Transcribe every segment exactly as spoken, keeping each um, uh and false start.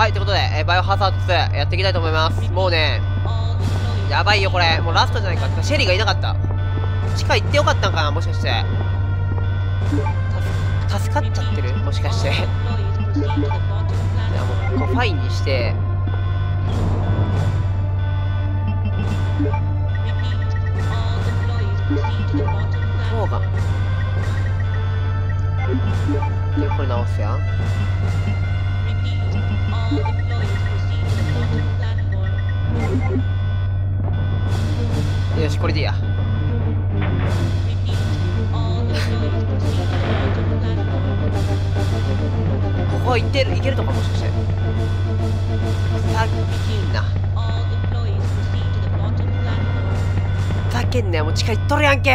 はい、ということで、えー、バイオハザードツーやっていきたいと思います。もうね、やばいよこれ。もうラストじゃないか。てかシェリーがいなかった。地下行ってよかったんかな、もしかして。たす助かっちゃってるもしかして。いやもう、こうファインにして、そうか。で、これ直すやん。よし、これでいいや。ここ行ってる、行けるとかもしかして。さっきな。ふざけんなよ、もう地下行っとるやんけ。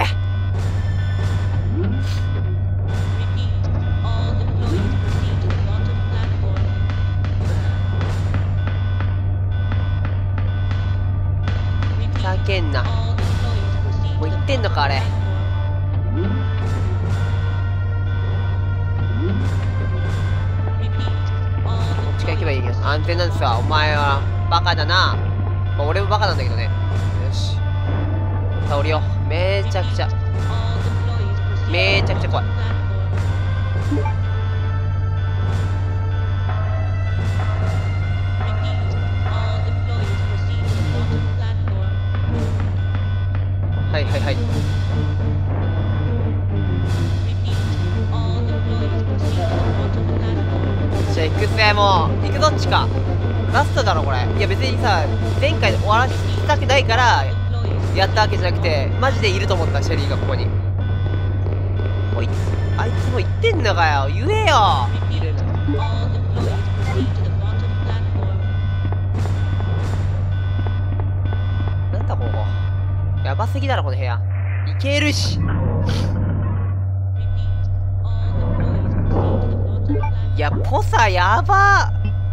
ふざけんな。もう行ってんのかあれ。こっちから行けばいいけど安全なんですわ。お前はバカだな。まあ、俺もバカなんだけどね。よし、さあ降りよう。めちゃくちゃめちゃくちゃ怖い。はいはいはい。じゃあ行くぜ。もう行くぞ。っちかラストだろこれ。いや別にさ、前回で終わらせたくないからやったわけじゃなくて、マジでいると思った。シェリーがここに。こいつあいつも言ってんのかよ。言えよ。いるのなんだここ。やばすぎだろこの部屋。いけるし。いやぽさやば。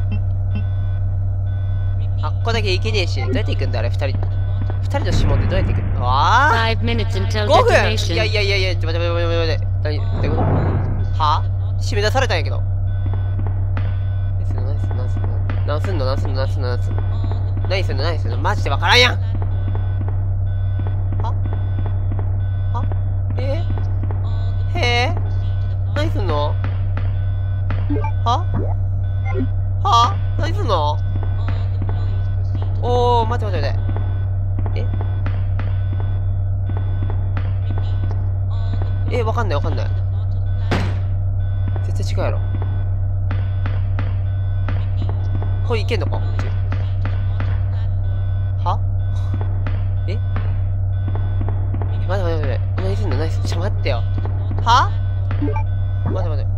あっこだけいけねえし。どうやって行くんだあれ。二人二人の指紋でどうやって行く。ああごふん。いやいやいやいや、ちょ待って待って待って待って。何どういうこと。は締め出されたんやけど。何すんの何すんの何すんの何すんの何すんの何すんの何すんの何すんのマジでわからんやん。ははえー、へえ何すんのはは何すんの。おー待って待って待って。ええ、わかんないわかんない。絶対違うやろ。これいけんのかはえ待って待って待って。何すんの何すんの。ちょ待ってよ。は待って待って。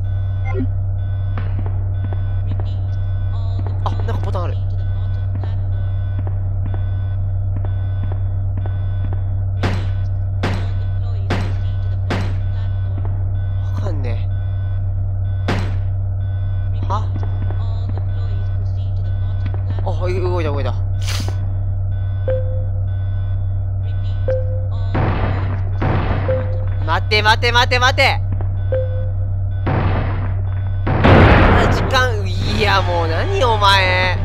あ、なんかボタンある。わかんねえ。はあ、動いた動いた。待て待て待て待て。時間、いやもう何お前。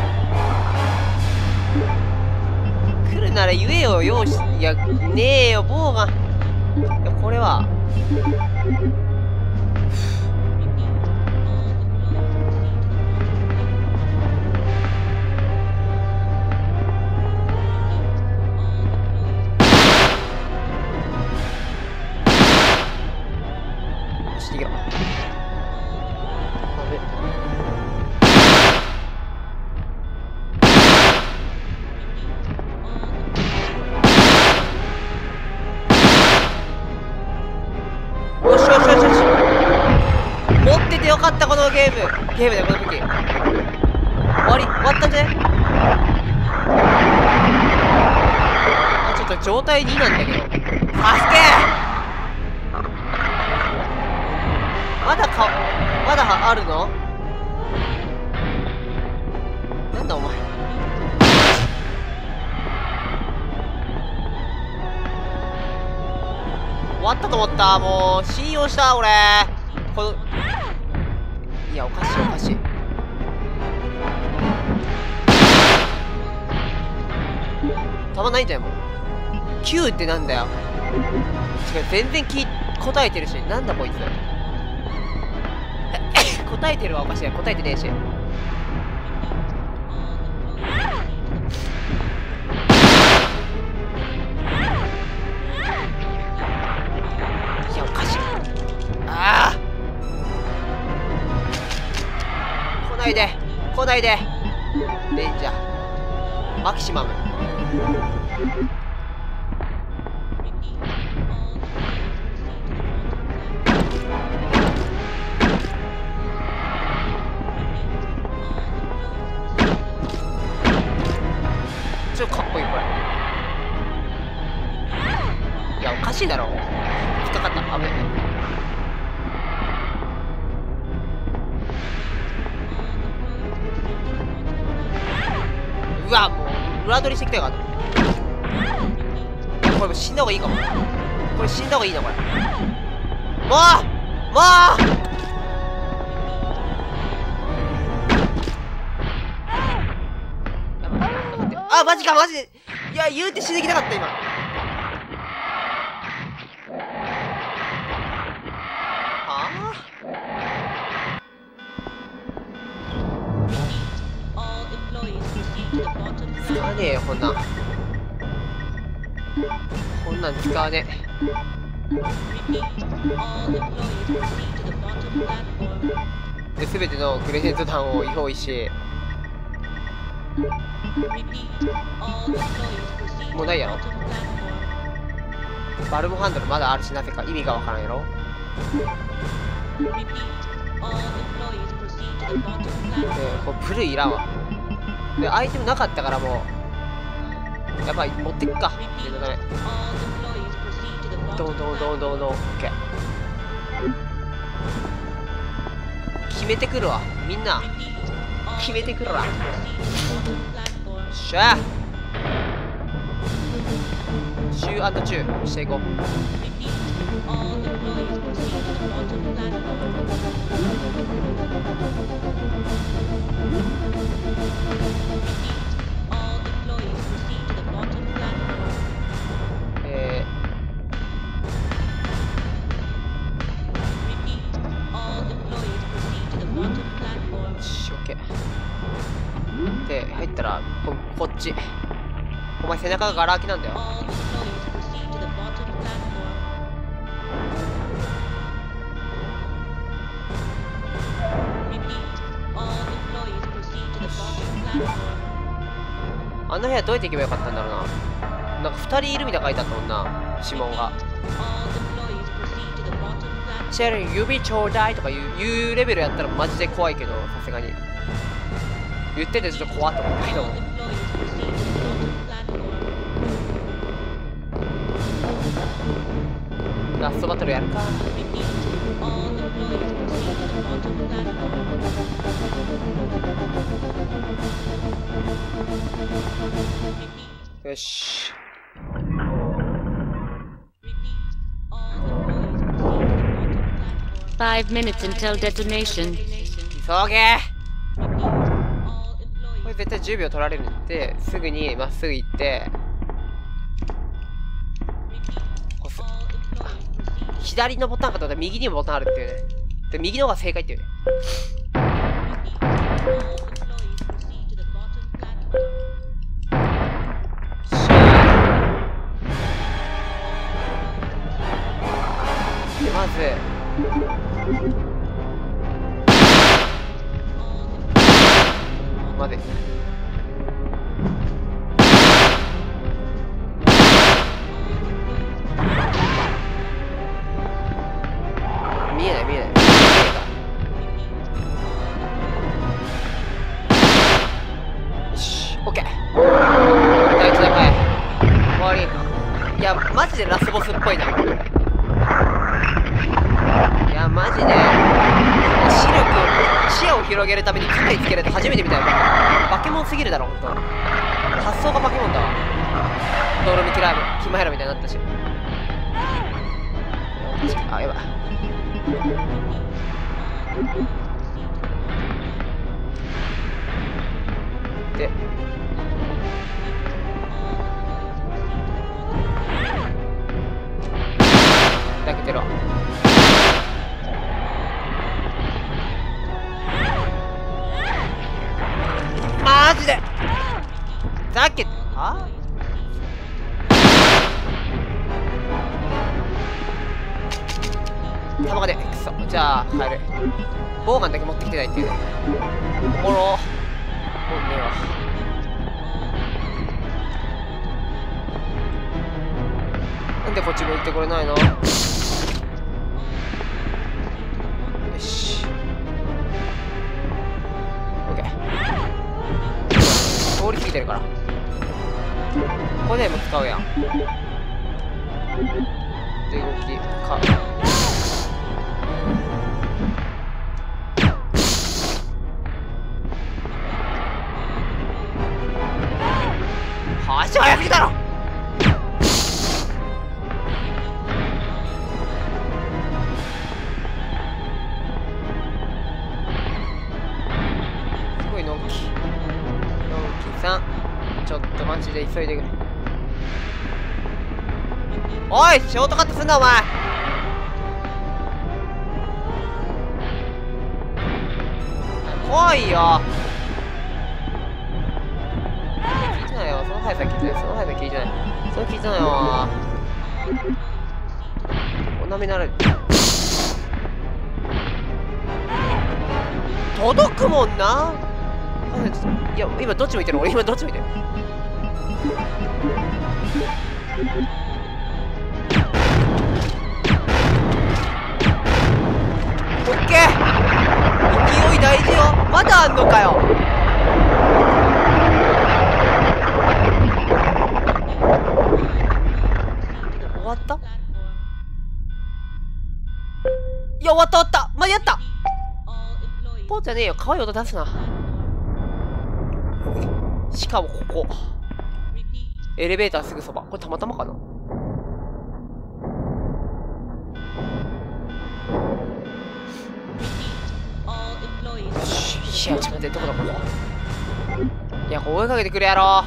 来るなら言えよ。よし、いやねえよ棒が。いやこれはいやよしよしよしよし。持っててよかったこのゲーム。ゲームだよこの時。終わり終わったんじゃね。あちょっと状態になんだけど。助けまだかまだあるの。なんだお前。終わったと思った。もう信用した俺。このいやおかしいおかしい。 弾ないんだよ、もう。きゅうってなんだよ。違う、全然き、答えてるし。なんだこいつ。答えてるはおかしい。答えてねえし。いや、おかしい。ああ、来ないで来ないで。レンジャーマキシマム。ちょっとかっこいいこれ。いや、おかしいだろ。引っかかった。危ない。うわ、もう裏取りしてきたよかった。これもう死んだ方がいいかも。これ死んだ方がいいなこれ。もうもうあ、マジかマジで。いや、言うて死んできなかった今。はあ、使わねえよこんなん。こんなん使わねえ。で、全てのグレネード弾を用意し、もうないやろ。バルブハンドルまだあるし、なぜか意味がわからんやろ。で、これプルいらんわ。で、アイテムなかったからもうやばい、持ってくか。念のため。どんどんどんどんどん。オッケー。決めてくるわみんな。決めてくるわ。しゃあ、シューアンドチューしていこう。えー、し、オッケー。で、入ったら こ, こっち。お前背中がガラ空きなんだよ。あの部屋どうやって行けばよかったんだろうな。なんかふたりいるみたいな書いてあったもんな、指紋が。シェル指ちょうだいとかいう、いうレベルやったらマジで怖いけど、さすがに言っててちょっと怖っと思ったけど。ラストバトルやるか。よし。 Five minutes until detonation. 急げ。これ絶対じゅうびょう取られるんで、すぐにまっすぐ行って押す。左のボタンかと思ったら右にもボタンあるっていうね。で、右の方が正解っていうね。で、まずまで見えない見えない。よし、オッケー。第一段階終わり。いやマジでラスボスっぽいな。いやマジで視力視野を広げるために肩につけるって初めて見たよ。バケモンすぎるだろほんと。発想がバケモンだわ。ドロミクライムキマヘラみたいになったし。あ、やばい。で弾がねくそ。じゃあ帰る。ボウガンだけ持ってきてないっていうね。おもろ。おねえわ。なんでこっち向いてこれないの？よし。オッケー。通り過ぎてるから。これでも使うやん。で、動きか。足早すぎだろ。すごいのんき。のんきさん、ちょっとマジで急いでくれ。おい、ショートカットすんなお前。怖いよ。聞いてないよ。その速さ聞いてない。その速さ聞いてない。それ聞いてないよ。おなめなら届くもんな。いや、今どっち向いてる？俺今どっち向いてる？オッケー。勢い大事よ。まだあんのかよ。終わった？いや終わった終わった。間に合った。ポンじゃねえよ。可愛い音出すな。しかもここエレベーターすぐそば。これたまたまかな。よし。いやちょっと待って、どこだここ。いやこれ追いかけてくるやろ。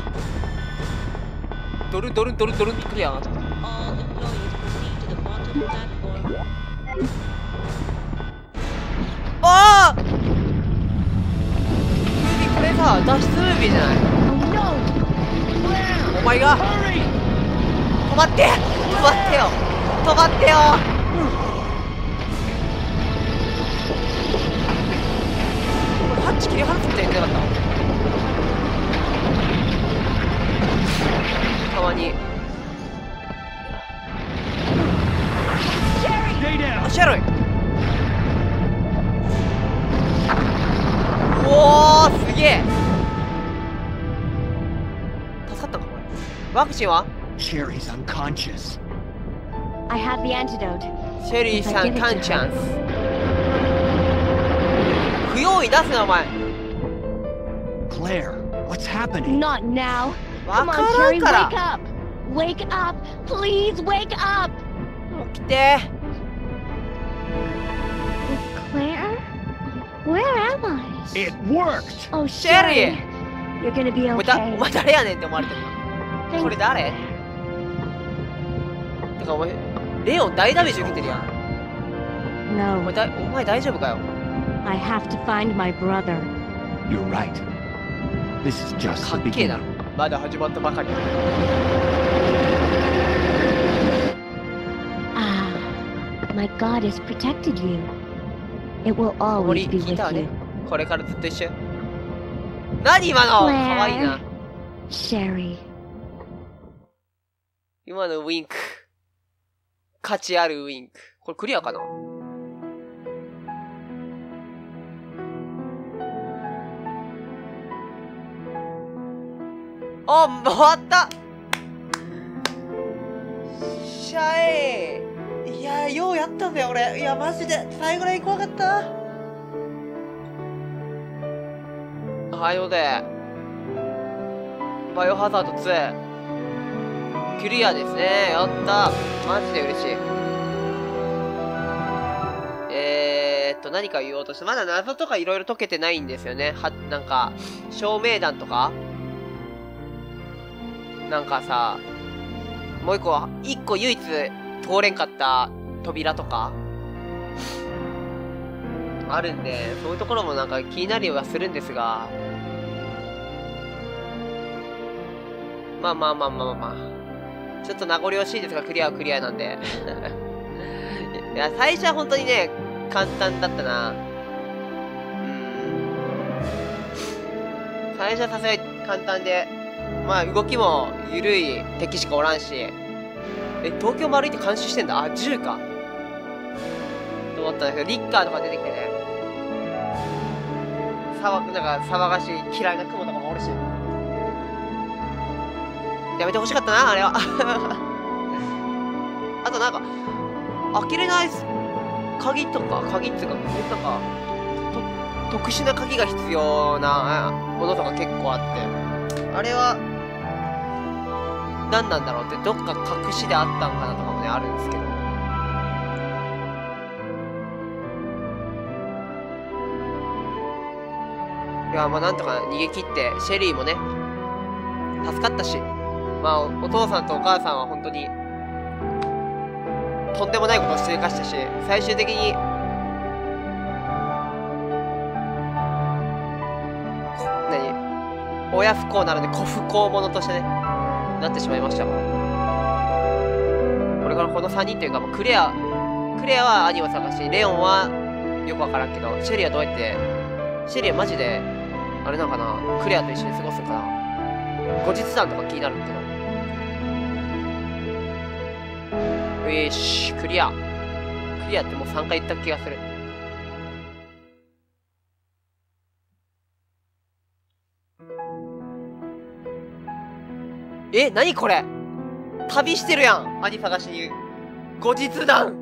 ドルンドルンドルンドルンってくるやん。ああムービー、これさ脱出ムービーじゃない。お前が止まって、止まってよ、止まってよ。これハッチ切り離すみたいに言ってなかった？たまにあ、シェロイ。おーすげえ。助かったのかこれ。ワクチンは？ Sherry's unconscious. I have the antidote. シェリーさんカンチャンス。不用意出すなお前。 Claire, what's happening? Not now. わ Come か on, らん Sherry, から wake up. Wake up. Please wake up. 起きて。 Claire? Where am I? It worked! Oh, Sherry. Sherry. You're gonna be お前だ、お okay. 前誰やねんって思われてるな。これ Thanks. 誰？てかお前レオン大ダメージ受けてるやん。お No, 前だ、お前大丈夫かよ。 I have to find my brother. You're right. This is just か the っけえな。 beginning. まだ始まったばかり。 Ah, my God has protected you. It will おもり always be 聞いた with わね you. これからずっと一緒よ。何今の。かわいいな。 Sherry. 今のウインク。価値あるウインク。これクリアかな？あ、終わった。しゃえー。いやー、ようやったぜ、俺。いや、マジで。最後らい怖かった。はい、よで。バイオハザードツー。クリアですね。やった。マジで嬉しい。えーっと、何か言おうとして、まだ謎とかいろいろ解けてないんですよね。は、なんか、照明弾とかなんかさ、もう一個、一個唯一通れんかった扉とかあるんで、そういうところもなんか気になるようはするんですが、まあまあまあまあまあ。ちょっと名残惜しいですが、クリアはクリアなんで。 いや、最初は本当にね、簡単だったな。うん。最初はさすがに簡単で、まあ動きも緩い敵しかおらんし、え、東京丸いって監視してんだ。あ、じゅうか。と思ったんだけど、リッカーとか出てきてね。騒、なんか騒がしい嫌いな雲とかもおるし。やめてほしかったな、あれは。あとなんか、開けれない鍵とか、鍵っていうか、なんか、と特殊な鍵が必要なものとか結構あって、あれは、何なんだろうって、どっか隠しであったんかなとかもね、あるんですけど。いや、まあなんとか逃げ切って、シェリーもね、助かったし、まあお父さんとお母さんは本当に、とんでもないことをしてかしたし、最終的に、何親不幸なので子不幸者としてね、なってしまいましたが。これからこのさんにんというか、クレア、クレアは兄を探し、レオンはよくわからんけど、シェリーはどうやって、シェリーはマジで、あれなのかな、クレアと一緒に過ごすのかな。後日談とか気になるけど。よし、クリア。クリアってもうさんかい言った気がする。え、なにこれ旅してるやん、兄探しに。後日談。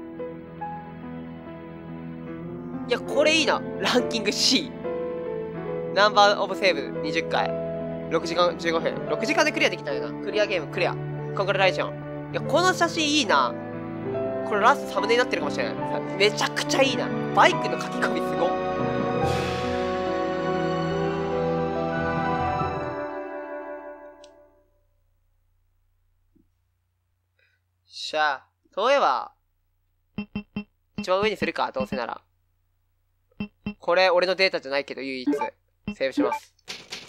いや、これいいな。ランキング C。ナンバーオブセーブにじゅっかい。ろくじかんじゅうごふん。ろくじかんでクリアできたよな。クリアゲームクリア。コングラレーション。いや、この写真いいな。これラストサムネになってるかもしれない。めちゃくちゃいいな。バイクの書き込みすごっ。しゃあ、そういえば、一番上にするか、どうせなら。これ、俺のデータじゃないけど、唯一、セーブします。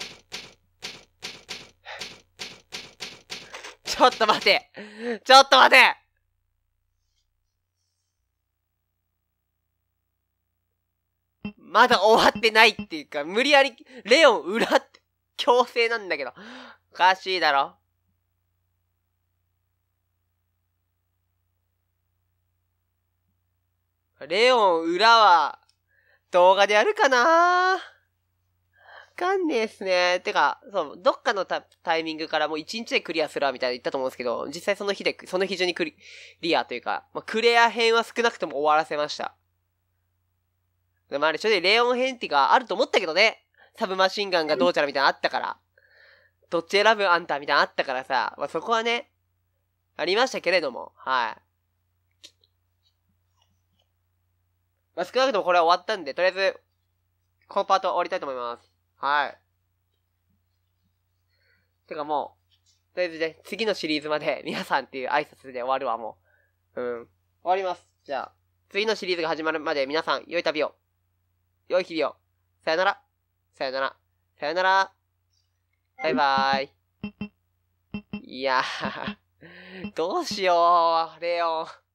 ちょっと待てちょっと待てまだ終わってないっていうか、無理やり、レオン裏って、強制なんだけど。おかしいだろ。レオン裏は、動画でやるかなわかんねえっすね。てか、そう、どっかの タ, タイミングからもう一日でクリアするわみたいな言ったと思うんですけど、実際その日で、その日中にクリリアというか、まあ、クレア編は少なくとも終わらせました。まあ、あれ、正直レオン編っていうか、あると思ったけどね。サブマシンガンがどうちゃらみたいなのあったから。どっち選ぶあんたみたいなのあったからさ、まあ、そこはね、ありましたけれども、はい。まあ、少なくともこれは終わったんで、とりあえず、このパートは終わりたいと思います。はい。てかもう、とりあえずね、次のシリーズまで皆さんっていう挨拶で終わるわ、もう。うん。終わります。じゃあ、次のシリーズが始まるまで皆さん、良い旅を。良い日々を。さよなら。さよなら。さよなら。バイバーイ。いやー、どうしよう、レオン。